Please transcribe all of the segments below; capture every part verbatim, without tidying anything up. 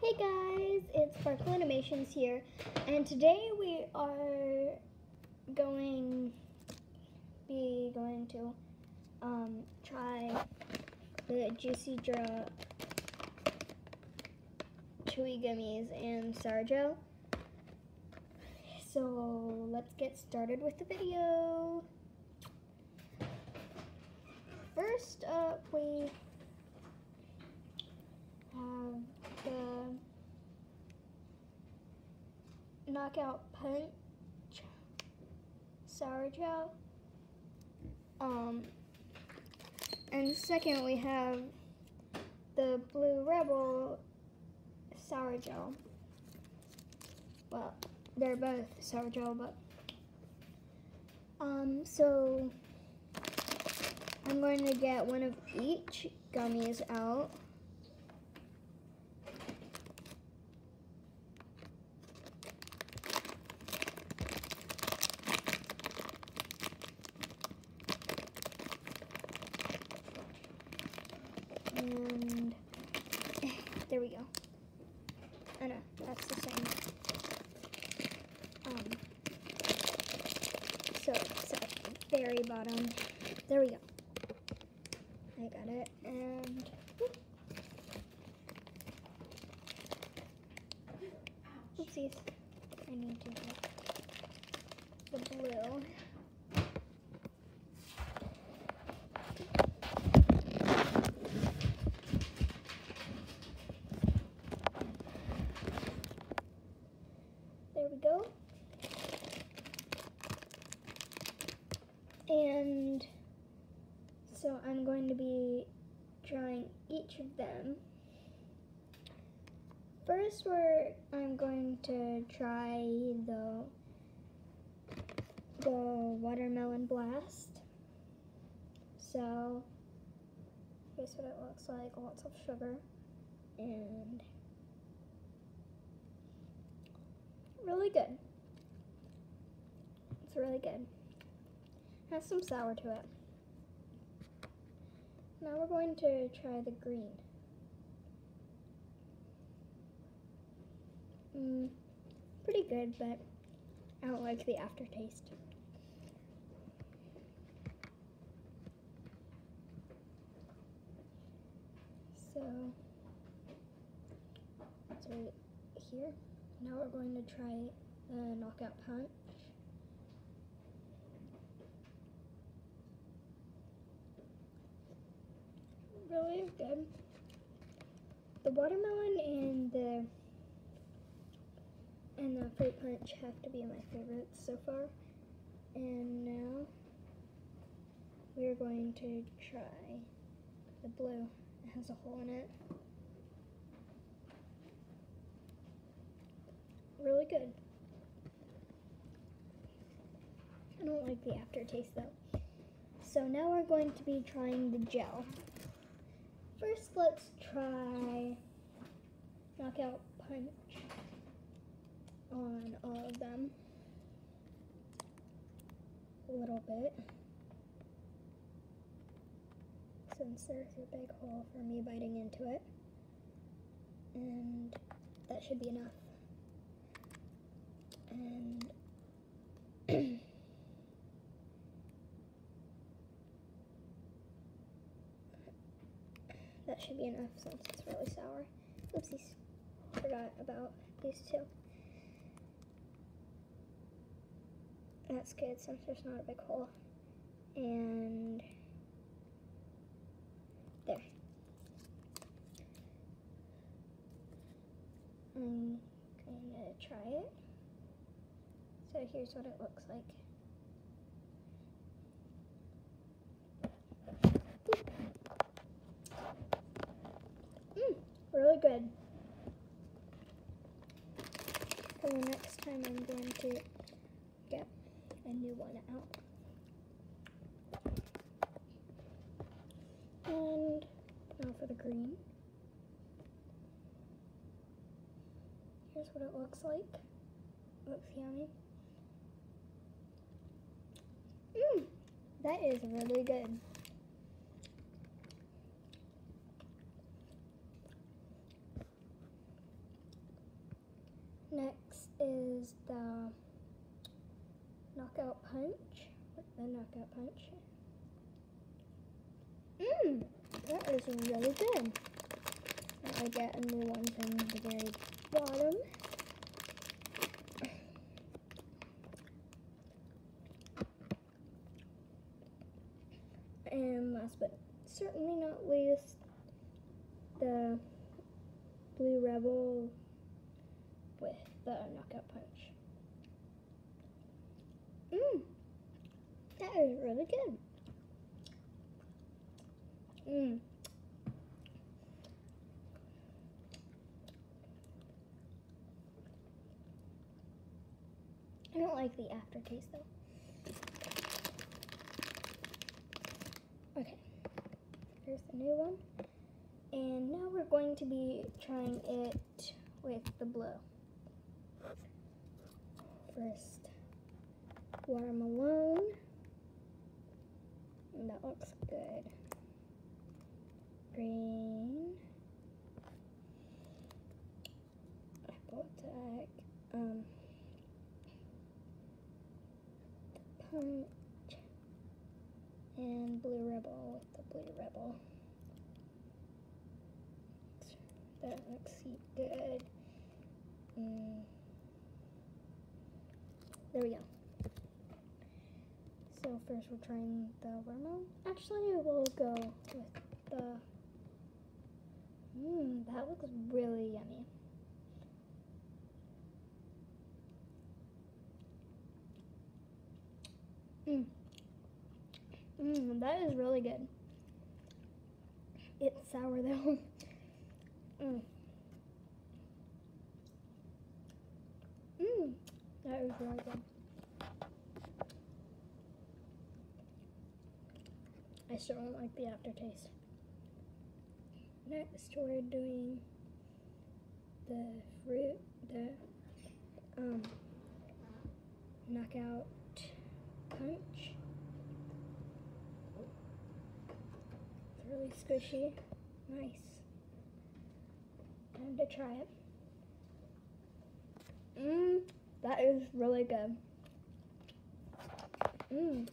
Hey guys, it's Sparkle Animations here, and today we are going be going to um, try the Juicy Drop Chewy Gummies and Sour Gel. So let's get started with the video. First up, we have the Knockout Punch Sour Gel. Um, and second, we have the Blue Rebel Sour Gel. Well, they're both sour gel, but um, so I'm going to get one of each gummies out. And there we go. I know, that's the same. Um, so it's at the very bottom. There we go. I got it. And whoop. Oopsies. I need to get the blue. There we go. And so I'm going to be trying each of them. First, we're, I'm going to try the, the Watermelon Blast. So here's what it looks like, lots of sugar and really good. It's really good. Has some sour to it. Now we're going to try the green. Mm, pretty good, but I don't like the aftertaste. So, it's right here. Now we're going to try the Knockout Punch. Really good. The watermelon and the and the fruit punch have to be my favorites so far. And now we're going to try the blue. It has a hole in it. Really good. I don't like the aftertaste though. So now we're going to be trying the gel. First, let's try Knockout Punch on all of them. A little bit. Since there's a big hole for me biting into it. And that should be enough. And that should be enough since it's really sour. Oopsies, forgot about these two. That's good since there's not a big hole. And there. I'm going to try it. So here's what it looks like. Mmm, really good. For the next time I'm going to get a new one out. And now for the green. Here's what it looks like. Looks yummy. Mmm, that is really good. Next is the knockout punch. The knockout punch. Mmm, that is really good. Now I get a new one from the very bottom. And last but certainly not least, the Blue Rebel with the knockout punch. Mmm, that is really good. Mmm. I don't like the aftertaste though. Okay, here's the new one. And now we're going to be trying it with the blue. First, watermelon. And that looks good. Green. Apple attack. Um, punch. And Blue Rebel with the Blue Rebel. That looks good. Mm. There we go. So first we're trying the watermelon. Actually, we'll go with the. Mmm, that looks really yummy. Mmm. Mmm, that is really good. It's sour though. Mmm. Mmm, that is really good. I still don't like the aftertaste. Next, we're doing the fruit, the um, knockout punch. It's really squishy, nice. Time to try it. Mmm, that is really good. Mmm.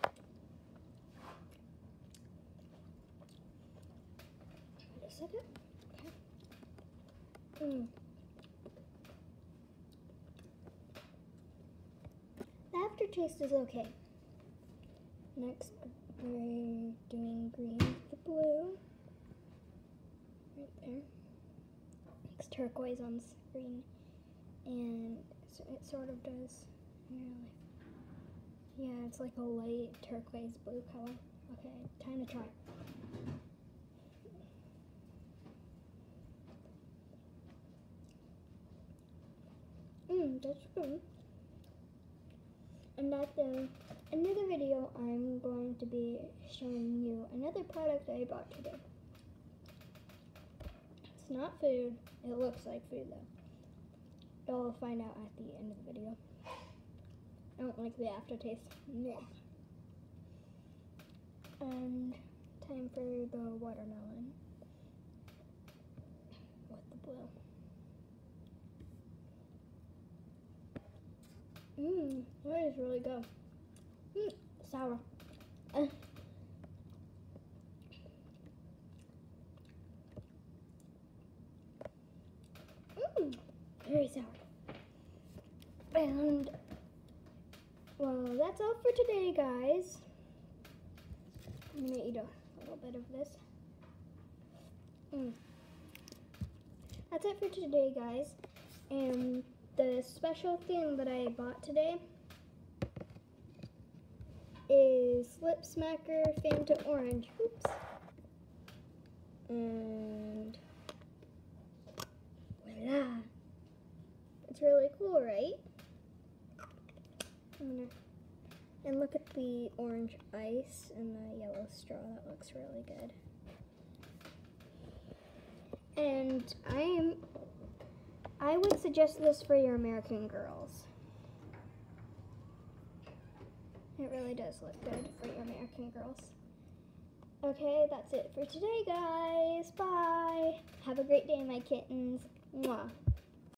Wait a second. Okay. Mmm. The aftertaste is okay. Next, we're doing green with the blue. Right there. It's turquoise on screen, and it sort of does. Yeah, it's like a light turquoise blue color. Okay, time to try. Mmm, that's good. And at the end of the video, I'm going to be showing you another product I bought today. It's not food. It looks like food though. You'll find out at the end of the video. I don't like the aftertaste. No. And time for the watermelon with the blue. Mmm, that is really good. Mmm, sour. Uh. Mmm, very sour. And, well, that's all for today, guys. I'm gonna eat a little bit of this. Mm. That's it for today, guys. And the special thing that I bought today is Lip Smacker Fanta Orange. Oops. And voila. It's really cool, right? I'm gonna, and look at the orange ice and the yellow straw. That looks really good. And I am I would suggest this for your American Girls. It really does look good for your American Girls. Okay, that's it for today, guys. Bye. Have a great day, my kittens. Mwah.